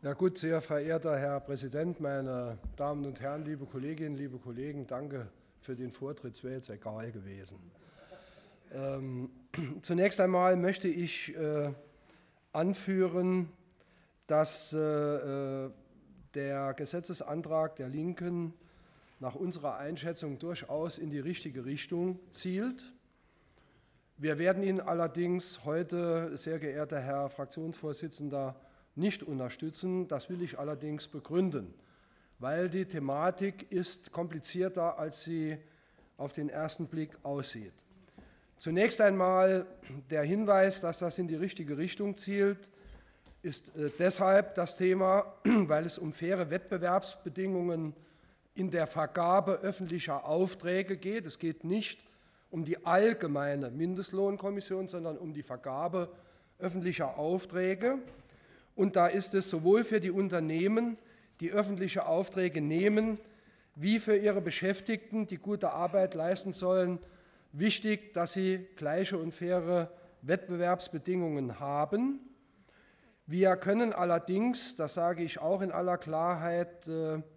Ja gut, sehr verehrter Herr Präsident, meine Damen und Herren, liebe Kolleginnen, liebe Kollegen, danke für den Vortritt, es wäre jetzt egal gewesen. Zunächst einmal möchte ich anführen, dass der Gesetzesantrag der Linken nach unserer Einschätzung durchaus in die richtige Richtung zielt. Wir werden ihn allerdings heute, sehr geehrter Herr Fraktionsvorsitzender, nicht unterstützen. Das will ich allerdings begründen, weil die Thematik ist komplizierter, als sie auf den ersten Blick aussieht. Zunächst einmal der Hinweis, dass das in die richtige Richtung zielt, ist deshalb das Thema, weil es um faire Wettbewerbsbedingungen in der Vergabe öffentlicher Aufträge geht. Es geht nicht um die allgemeine Mindestlohnkommission, sondern um die Vergabe öffentlicher Aufträge. Und da ist es sowohl für die Unternehmen, die öffentliche Aufträge nehmen, wie für ihre Beschäftigten, die gute Arbeit leisten sollen, wichtig, dass sie gleiche und faire Wettbewerbsbedingungen haben. Wir können allerdings, das sage ich auch in aller Klarheit,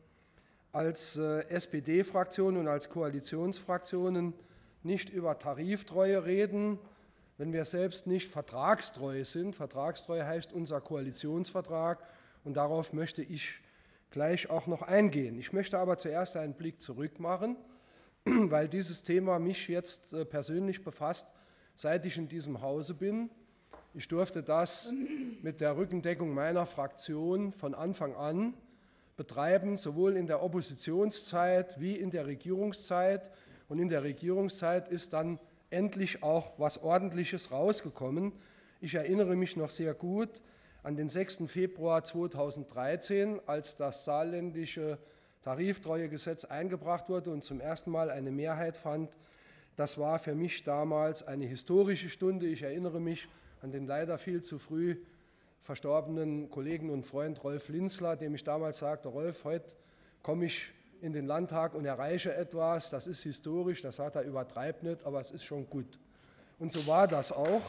als SPD-Fraktion und als Koalitionsfraktionen nicht über Tariftreue reden, wenn wir selbst nicht vertragstreu sind. Vertragstreu heißt unser Koalitionsvertrag und darauf möchte ich gleich auch noch eingehen. Ich möchte aber zuerst einen Blick zurück machen, weil dieses Thema mich jetzt persönlich befasst, seit ich in diesem Hause bin. Ich durfte das mit der Rückendeckung meiner Fraktion von Anfang an betreiben, sowohl in der Oppositionszeit wie in der Regierungszeit. Und in der Regierungszeit ist dann endlich auch was Ordentliches rausgekommen. Ich erinnere mich noch sehr gut an den 6. Februar 2013, als das saarländische Tariftreuegesetz eingebracht wurde und zum ersten Mal eine Mehrheit fand. Das war für mich damals eine historische Stunde. Ich erinnere mich an den leider viel zu früh verstorbenen Kollegen und Freund Rolf Linzler, dem ich damals sagte, Rolf, heute komme ich in den Landtag und erreiche etwas, das ist historisch, das hat er übertreibt nicht, aber es ist schon gut. Und so war das auch.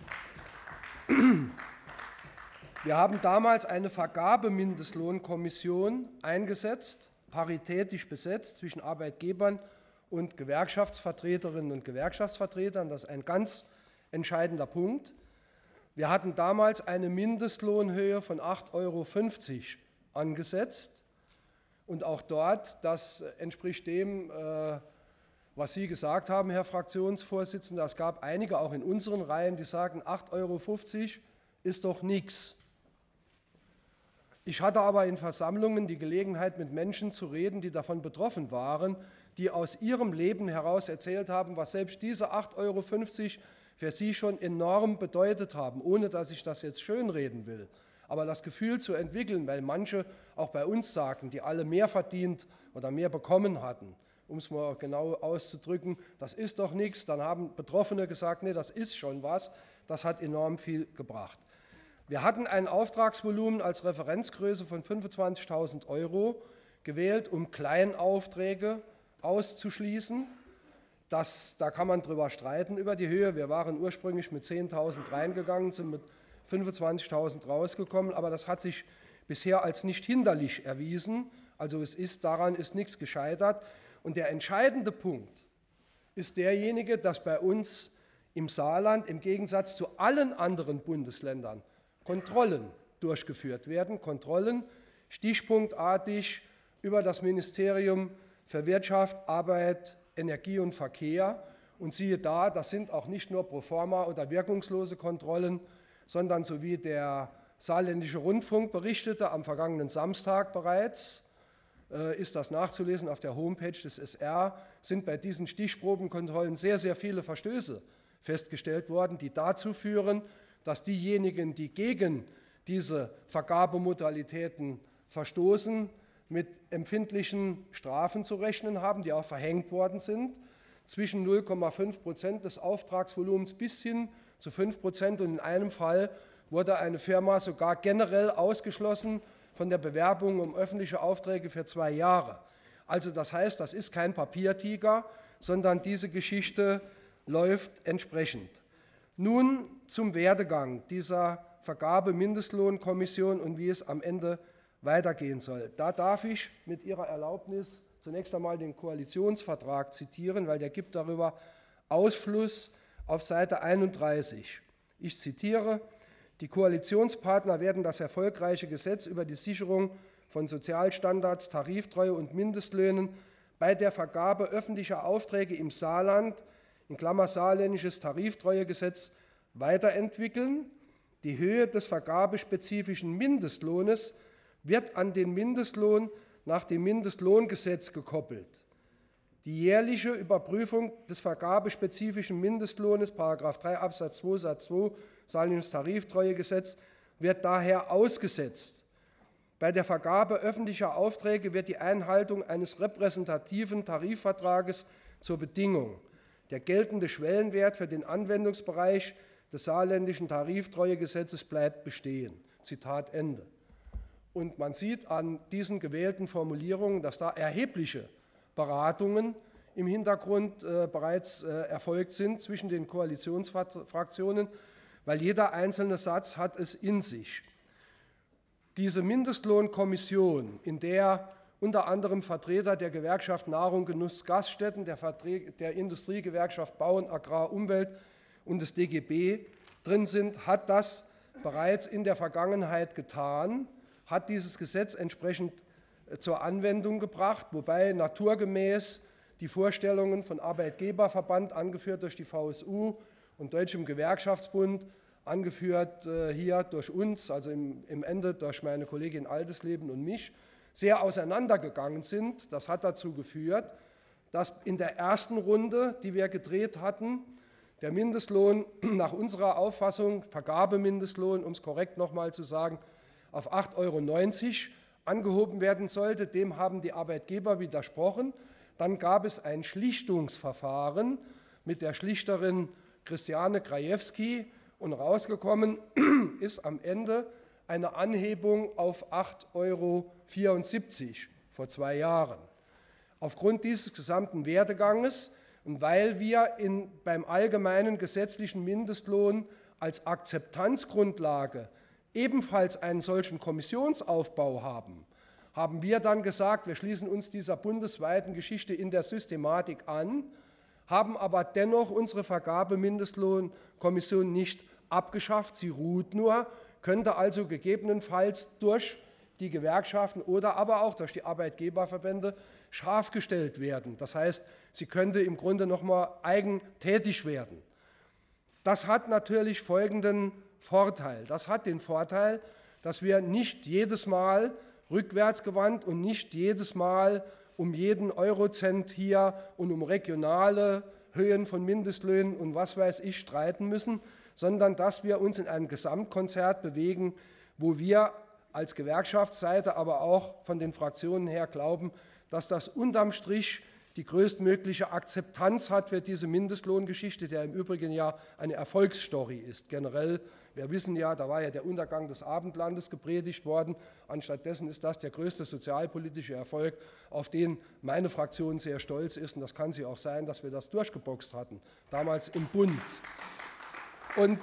Wir haben damals eine Vergabemindestlohnkommission eingesetzt, paritätisch besetzt zwischen Arbeitgebern und Gewerkschaftsvertreterinnen und Gewerkschaftsvertretern. Das ist ein ganz entscheidender Punkt. Wir hatten damals eine Mindestlohnhöhe von 8,50 € angesetzt. Und auch dort, das entspricht dem, was Sie gesagt haben, Herr Fraktionsvorsitzender. Es gab einige, auch in unseren Reihen, die sagten, 8,50 € ist doch nichts. Ich hatte aber in Versammlungen die Gelegenheit, mit Menschen zu reden, die davon betroffen waren, die aus ihrem Leben heraus erzählt haben, was selbst diese 8,50 € für sie schon enorm bedeutet haben, ohne dass ich das jetzt schönreden will. Aber das Gefühl zu entwickeln, weil manche auch bei uns sagten, die alle mehr verdient oder mehr bekommen hatten, um es mal genau auszudrücken, das ist doch nichts, dann haben Betroffene gesagt, nee, das ist schon was, das hat enorm viel gebracht. Wir hatten ein Auftragsvolumen als Referenzgröße von 25.000 € gewählt, um Kleinaufträge auszuschließen. Da kann man drüber streiten über die Höhe. Wir waren ursprünglich mit 10.000 reingegangen, sind mit 25.000 rausgekommen, aber das hat sich bisher als nicht hinderlich erwiesen. Also daran ist nichts gescheitert. Und der entscheidende Punkt ist derjenige, dass bei uns im Saarland im Gegensatz zu allen anderen Bundesländern Kontrollen durchgeführt werden. Kontrollen stichpunktartig über das Ministerium für Wirtschaft, Arbeit, Energie und Verkehr. Und siehe da, das sind auch nicht nur proforma oder wirkungslose Kontrollen, sondern so wie der saarländische Rundfunk berichtete am vergangenen Samstag bereits, ist das nachzulesen auf der Homepage des SR, sind bei diesen Stichprobenkontrollen sehr, sehr viele Verstöße festgestellt worden, die dazu führen, dass diejenigen, die gegen diese Vergabemodalitäten verstoßen, mit empfindlichen Strafen zu rechnen haben, die auch verhängt worden sind, zwischen 0,5% des Auftragsvolumens bis hin zu 5%. Und in einem Fall wurde eine Firma sogar generell ausgeschlossen von der Bewerbung um öffentliche Aufträge für 2 Jahre. Also das heißt, das ist kein Papiertiger, sondern diese Geschichte läuft entsprechend. Nun zum Werdegang dieser Vergabe-Mindestlohnkommission und wie es am Ende weitergehen soll. Da darf ich mit Ihrer Erlaubnis zunächst einmal den Koalitionsvertrag zitieren, weil der gibt darüber Ausfluss auf Seite 31. Ich zitiere: Die Koalitionspartner werden das erfolgreiche Gesetz über die Sicherung von Sozialstandards, Tariftreue und Mindestlöhnen bei der Vergabe öffentlicher Aufträge im Saarland, in Klammer saarländisches Tariftreuegesetz, weiterentwickeln. Die Höhe des vergabespezifischen Mindestlohnes wird an den Mindestlohn nach dem Mindestlohngesetz gekoppelt. Die jährliche Überprüfung des vergabespezifischen Mindestlohnes, § 3 Absatz 2 Satz 2 Saarländisches Tariftreuegesetz, wird daher ausgesetzt. Bei der Vergabe öffentlicher Aufträge wird die Einhaltung eines repräsentativen Tarifvertrages zur Bedingung. Der geltende Schwellenwert für den Anwendungsbereich des saarländischen Tariftreuegesetzes bleibt bestehen. Zitat Ende. Und man sieht an diesen gewählten Formulierungen, dass da erhebliche Beratungen im Hintergrund bereits erfolgt sind zwischen den Koalitionsfraktionen, weil jeder einzelne Satz hat es in sich. Diese Mindestlohnkommission, in der unter anderem Vertreter der Gewerkschaft Nahrung, Genuss, Gaststätten, der Industriegewerkschaft Bauen, Agrar, Umwelt und des DGB drin sind, hat das bereits in der Vergangenheit getan, hat dieses Gesetz entsprechend zur Anwendung gebracht, wobei naturgemäß die Vorstellungen von Arbeitgeberverband, angeführt durch die VSU, und Deutschem Gewerkschaftsbund, angeführt hier durch uns, also im Ende durch meine Kollegin Altesleben und mich, sehr auseinandergegangen sind. Das hat dazu geführt, dass in der ersten Runde, die wir gedreht hatten, der Mindestlohn nach unserer Auffassung, Vergabemindestlohn, um es korrekt nochmal zu sagen, auf 8,90 € angehoben werden sollte. Dem haben die Arbeitgeber widersprochen. Dann gab es ein Schlichtungsverfahren mit der Schlichterin Christiane Krajewski und rausgekommen ist am Ende eine Anhebung auf 8,74 € vor 2 Jahren. Aufgrund dieses gesamten Werdeganges und weil wir beim allgemeinen gesetzlichen Mindestlohn als Akzeptanzgrundlage ebenfalls einen solchen Kommissionsaufbau haben wir dann gesagt, wir schließen uns dieser bundesweiten Geschichte in der Systematik an, haben aber dennoch unsere Vergabemindestlohnkommission nicht abgeschafft. Sie ruht nur, könnte also gegebenenfalls durch die Gewerkschaften oder aber auch durch die Arbeitgeberverbände scharf gestellt werden. Das heißt, sie könnte im Grunde noch mal eigentätig werden. Das hat natürlich folgenden Vorteil. Das hat den Vorteil, dass wir nicht jedes Mal rückwärtsgewandt und nicht jedes Mal um jeden Eurocent hier und um regionale Höhen von Mindestlöhnen und was weiß ich streiten müssen, sondern dass wir uns in einem Gesamtkonzert bewegen, wo wir als Gewerkschaftsseite, aber auch von den Fraktionen her glauben, dass das unterm Strich die größtmögliche Akzeptanz hat für diese Mindestlohngeschichte, der im Übrigen ja eine Erfolgsstory ist. Generell, wir wissen ja, da war ja der Untergang des Abendlandes gepredigt worden. Anstattdessen ist das der größte sozialpolitische Erfolg, auf den meine Fraktion sehr stolz ist. Und das kann sie auch sein, dass wir das durchgeboxt hatten, damals im Bund. Und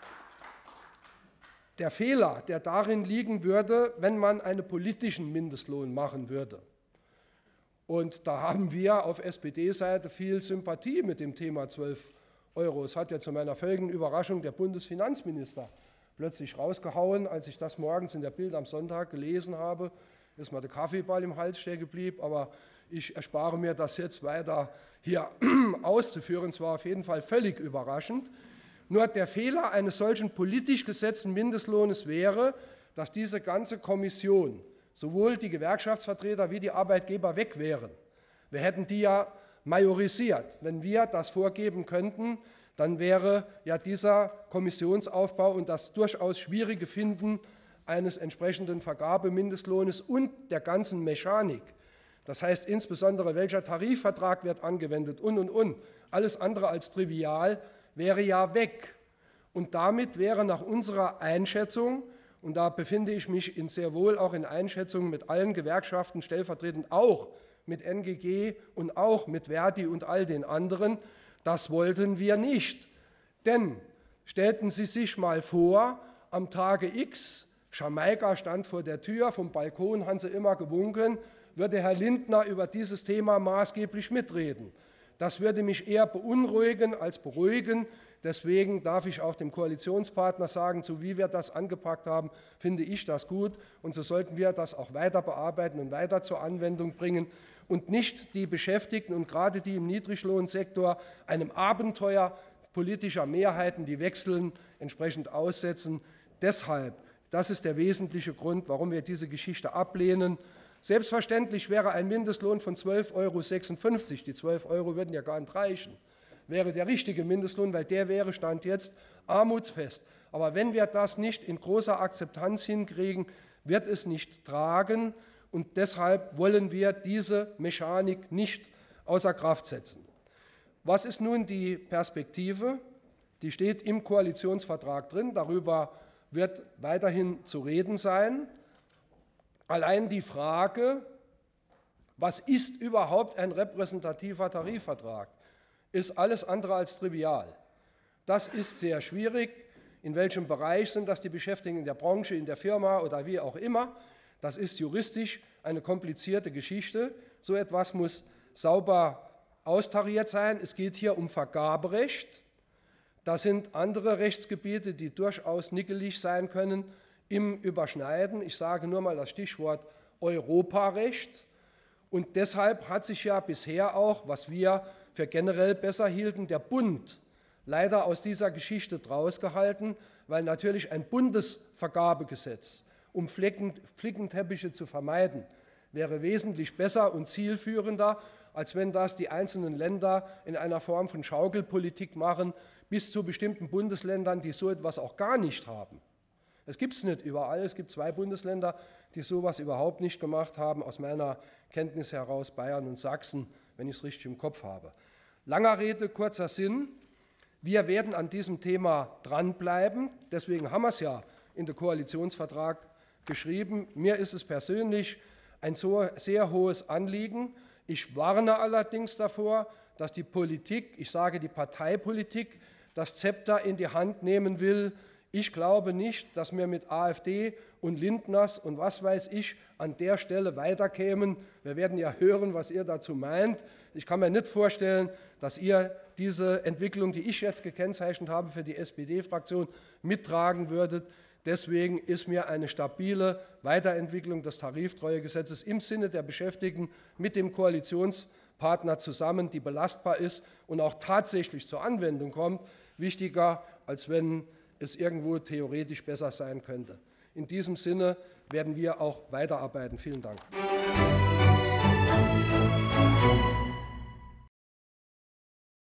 der Fehler, der darin liegen würde, wenn man einen politischen Mindestlohn machen würde. Und da haben wir auf SPD-Seite viel Sympathie mit dem Thema 12 €. Es hat ja zu meiner völligen Überraschung der Bundesfinanzminister plötzlich rausgehauen, als ich das morgens in der Bild am Sonntag gelesen habe. Ist mir der Kaffeeball im Hals stehen geblieben, aber ich erspare mir das jetzt weiter hier auszuführen. Es war auf jeden Fall völlig überraschend. Nur der Fehler eines solchen politisch gesetzten Mindestlohnes wäre, dass diese ganze Kommission, sowohl die Gewerkschaftsvertreter wie die Arbeitgeber, weg wären. Wir hätten die ja majorisiert. Wenn wir das vorgeben könnten, dann wäre ja dieser Kommissionsaufbau und das durchaus schwierige Finden eines entsprechenden Vergabemindestlohnes und der ganzen Mechanik, das heißt insbesondere welcher Tarifvertrag wird angewendet und, alles andere als trivial, wäre ja weg. Und damit wäre nach unserer Einschätzung, und da befinde ich mich sehr wohl auch in Einschätzungen mit allen Gewerkschaften, stellvertretend auch mit NGG und auch mit Verdi und all den anderen, das wollten wir nicht. Denn stellten Sie sich mal vor, am Tage X Jamaika stand vor der Tür, vom Balkon haben sie immer gewunken, würde Herr Lindner über dieses Thema maßgeblich mitreden. Das würde mich eher beunruhigen als beruhigen. Deswegen darf ich auch dem Koalitionspartner sagen, so wie wir das angepackt haben, finde ich das gut. Und so sollten wir das auch weiter bearbeiten und weiter zur Anwendung bringen und nicht die Beschäftigten und gerade die im Niedriglohnsektor einem Abenteuer politischer Mehrheiten, die wechseln, entsprechend aussetzen. Deshalb, das ist der wesentliche Grund, warum wir diese Geschichte ablehnen. Selbstverständlich wäre ein Mindestlohn von 12,56 €, die 12 € würden ja gar nicht reichen, wäre der richtige Mindestlohn, weil der wäre Stand jetzt armutsfest. Aber wenn wir das nicht in großer Akzeptanz hinkriegen, wird es nicht tragen. Und deshalb wollen wir diese Mechanik nicht außer Kraft setzen. Was ist nun die Perspektive? Die steht im Koalitionsvertrag drin. Darüber wird weiterhin zu reden sein. Allein die Frage, was ist überhaupt ein repräsentativer Tarifvertrag, ist alles andere als trivial. Das ist sehr schwierig. In welchem Bereich sind das die Beschäftigten in der Branche, in der Firma oder wie auch immer? Das ist juristisch eine komplizierte Geschichte. So etwas muss sauber austariert sein. Es geht hier um Vergaberecht. Das sind andere Rechtsgebiete, die durchaus nickelig sein können im Überschneiden. Ich sage nur mal das Stichwort Europarecht. Und deshalb hat sich ja bisher auch, was wir für generell besser hielten, der Bund leider aus dieser Geschichte drausgehalten, weil natürlich ein Bundesvergabegesetz, um Flickenteppiche zu vermeiden, wäre wesentlich besser und zielführender, als wenn das die einzelnen Länder in einer Form von Schaukelpolitik machen, bis zu bestimmten Bundesländern, die so etwas auch gar nicht haben. Es gibt es nicht überall. Es gibt 2 Bundesländer, die sowas überhaupt nicht gemacht haben, aus meiner Kenntnis heraus Bayern und Sachsen, wenn ich es richtig im Kopf habe. Langer Rede, kurzer Sinn. Wir werden an diesem Thema dranbleiben. Deswegen haben wir es ja in den Koalitionsvertrag geschrieben. Mir ist es persönlich ein so sehr hohes Anliegen. Ich warne allerdings davor, dass die Politik, ich sage die Parteipolitik, das Zepter in die Hand nehmen will. Ich glaube nicht, dass wir mit AfD und Lindners und was weiß ich an der Stelle weiterkämen. Wir werden ja hören, was ihr dazu meint. Ich kann mir nicht vorstellen, dass ihr diese Entwicklung, die ich jetzt gekennzeichnet habe, für die SPD-Fraktion mittragen würdet. Deswegen ist mir eine stabile Weiterentwicklung des Tariftreuegesetzes im Sinne der Beschäftigten mit dem Koalitionspartner zusammen, die belastbar ist und auch tatsächlich zur Anwendung kommt, wichtiger, als wenn es irgendwo theoretisch besser sein könnte. In diesem Sinne werden wir auch weiterarbeiten. Vielen Dank.